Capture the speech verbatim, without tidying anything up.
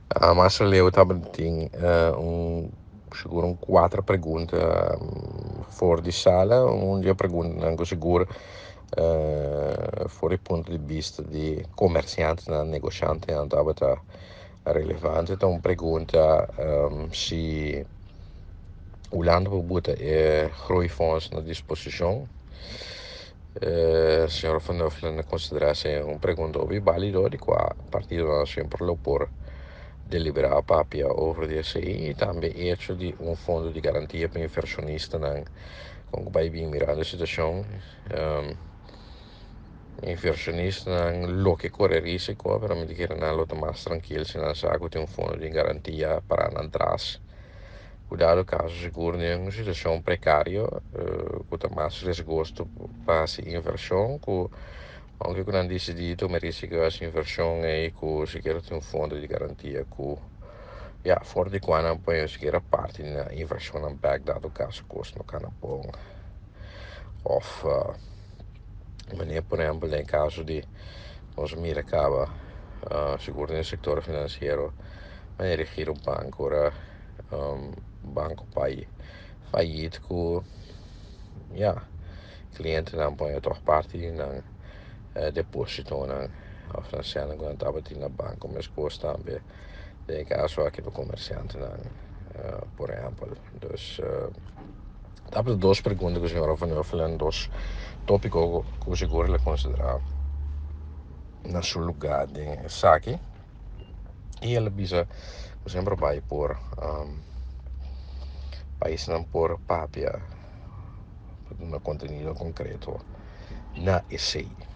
Ah, mas eu estava tem uh, um seguro um quatro perguntas um, fuori di sala, un dia pergunta anche sicuro uh, fuori punto di vista di commerciante, negoziante, andava da rilevante, então pergunta um, se o land bota é groeifonds na disposição. Uh, senhora Van Nuffelen considerasse un pergunta válido di qua partito da sempre lo por deliberare papia over de S I e também hecho de um fundo de garantia para inversionista não com vai bem mirar a situação um, inversionista não lo que corre risco para me dizer não lo mais tranquilo se não sabe que tem um fundo de garantia para não atrás cuidado caso seguro em uma situação precária uh, com mais risco para a inversão com anche quando hanno deciso merece che questa inversione e che si chiede un fondo di garantia che ja, voor die kwana poi si chiede parte in inversione back dato caso costo kan bon of uh, wanneer per esempio nel caso di onze mercava uh, sicuro nel settore finanziario ma il giro banco ora um, banco pai faillito che ja cliënten dan poi toch parte in uh, deposito dan of dan zijn dan dat in de bank om eens kost staan bij de caso anche per commercianti dan uh, por ejemplo dus uh, dat is dos perguntas que o senhor Van Nuffelen dos tópicos que o seguro le considera na sul lugar de saque e ele bisa sempre vai por um, país não por papia un contenuto concreto na E S I.